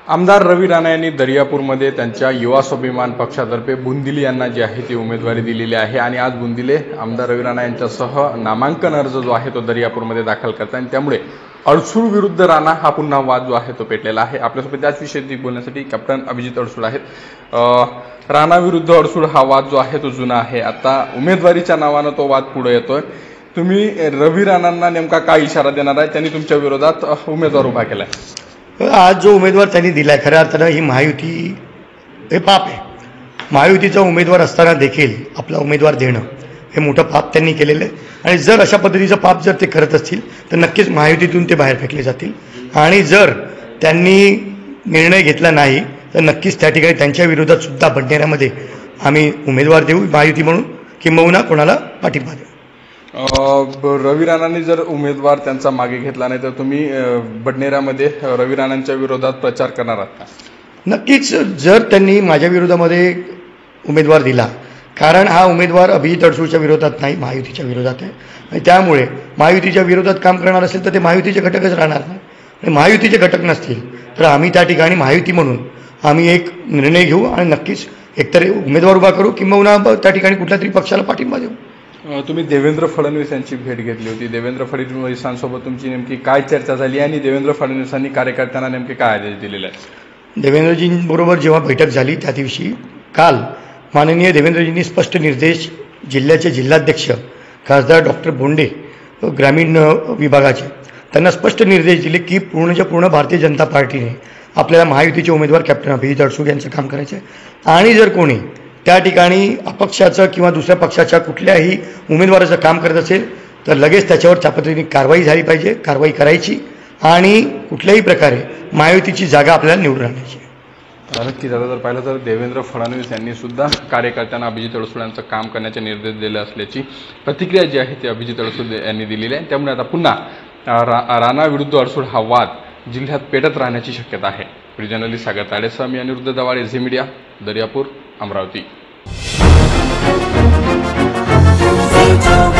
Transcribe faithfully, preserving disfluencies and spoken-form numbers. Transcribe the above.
आमदार रवी राणा यांनी दर्यापूरमध्ये त्यांच्या युवा स्वाभिमान पक्षातर्फे बुंदिले यांना जी आहे ती उमेदवारी दिलेली आहे आणि आज बुंदिले आमदार रवी राणा यांच्यासह नामांकन अर्ज जो आहे तो दर्यापूरमध्ये दाखल करतात आणि त्यामुळे अडसूळ विरुद्ध राणा हा पुन्हा वाद जो आहे तो पेटलेला आहे। आपल्यासोबत त्याच विषयी बोलण्यासाठी कॅप्टन अभिजित अडसूळ आहेत। राणा विरुद्ध अडसूळ हा वाद जो आहे तो जुना आहे, आता उमेदवारीच्या नावानं तो वाद पुढे येतोय। तुम्ही रवी राणांना नेमका काय इशारा देणार आहे? त्यांनी तुमच्या विरोधात उमेदवार उभा केलाय। आज जो उमेदवार त्यांनी दिलाय खऱ्या अर्थानं ही महायुती हे पाप आहे। महायुतीचा उमेदवार असताना देखील आपला उमेदवार देणं हे मोठं पाप त्यांनी केलेलं आहे आणि जर अशा पद्धतीचं पाप जर ते करत असतील तर नक्कीच महायुतीतून ते बाहेर फेकले जातील आणि जर त्यांनी निर्णय घेतला नाही तर नक्कीच त्या ठिकाणी त्यांच्या विरोधात सुद्धा बडनेऱ्यामध्ये आम्ही उमेदवार देऊ महायुती म्हणून, किंबहुना कोणाला पाठिंबा देऊ। रवी राणांनी जर उमेदवार त्यांचा मागे घेतला नाही तर तुम्ही बडनेऱ्यामध्ये रवी राणांच्या विरोधात प्रचार करणार आहात का? नक्कीच जर त्यांनी माझ्या विरोधामध्ये उमेदवार दिला, कारण हा उमेदवार अभिजित अडसूळच्या विरोधात नाही महायुतीच्या विरोधात आहे आणि त्यामुळे महायुतीच्या विरोधात काम करणार असेल तर ते महायुतीचे घटकच राहणार नाही आणि महायुतीचे घटक नसतील तर आम्ही त्या ठिकाणी महायुती म्हणून आम्ही एक निर्णय घेऊ आणि नक्कीच एकतर उमेदवार उभा करू किंबहुना त्या ठिकाणी कुठल्या तरी पक्षाला पाठिंबा देऊ। तुम्ही देवेंद्र फडणवीस यांची भेट घेतली होती, देवेंद्र फडणवीसांसोबत तुमची नेमकी काय चर्चा झाली आणि देवेंद्र फडणवीसांनी कार्यकर्त्यांना नेमके काय आदेश दिलेले आहेत? देवेंद्रजींबरोबर जेव्हा बैठक झाली त्या दिवशी काल माननीय देवेंद्रजींनी स्पष्ट निर्देश जिल्ह्याचे जिल्हाध्यक्ष खासदार डॉक्टर बोंडे ग्रामीण विभागाचे त्यांना स्पष्ट निर्देश दिले की पूर्णच्या पूर्ण भारतीय जनता पार्टीने आपल्याला महायुतीचे उमेदवार कॅप्टन अभिजित अडसूळ यांचं काम करायचं आहे आणि जर कोणी त्या ठिकाणी अपक्षाचं किंवा दुसऱ्या पक्षाच्या कुठल्याही उमेदवाराचं काम करत असेल तर लगेच त्याच्यावर त्यापद्धतीने कारवाई झाली पाहिजे, कारवाई करायची आणि कुठल्याही प्रकारे महायुतीची जागा आपल्याला निवडून आणायची। नक्कीच आता जर पाहिलं तर देवेंद्र फडणवीस यांनी सुद्धा कार्यकर्त्यांना अभिजित अडसूळ यांचं काम करण्याचे निर्देश दिले असल्याची प्रतिक्रिया जी आहे ती अभिजित अडसूळ यांनी दिलेली आहे। त्यामुळे आता पुन्हा रा राणा विरुद्ध अडसूळ हा वाद जिल्ह्यात पेटत राहण्याची शक्यता आहे। जर्नलिस्ट सागर ताडेसह मी अनिरुद्ध दवाडे, झी मीडिया, दर्यापूर, अमरावती।